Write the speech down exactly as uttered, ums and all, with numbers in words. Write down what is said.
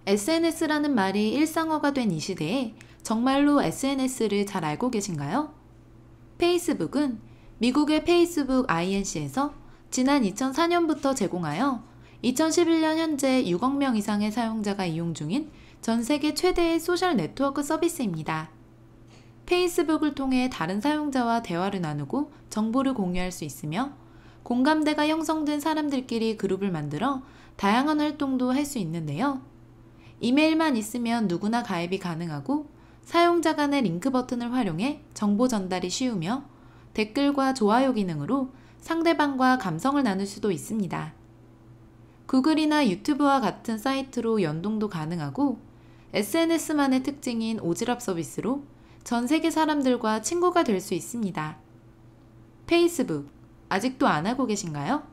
에스엔에스라는 말이 일상어가 된 이 시대에 정말로 에스엔에스를 잘 알고 계신가요? 페이스북은 미국의 페이스북 아이엔씨에서 지난 이천사 년부터 제공하여 이천십일 년 현재 육억 명 이상의 사용자가 이용 중인 전 세계 최대의 소셜 네트워크 서비스입니다. 페이스북을 통해 다른 사용자와 대화를 나누고 정보를 공유할 수 있으며 공감대가 형성된 사람들끼리 그룹을 만들어 다양한 활동도 할 수 있는데요. 이메일만 있으면 누구나 가입이 가능하고 사용자 간의 링크 버튼을 활용해 정보 전달이 쉬우며 댓글과 좋아요 기능으로 상대방과 감성을 나눌 수도 있습니다. 구글이나 유튜브와 같은 사이트로 연동도 가능하고 에스엔에스만의 특징인 오지랖 서비스로 전 세계 사람들과 친구가 될 수 있습니다. 페이스북, 아직도 안 하고 계신가요?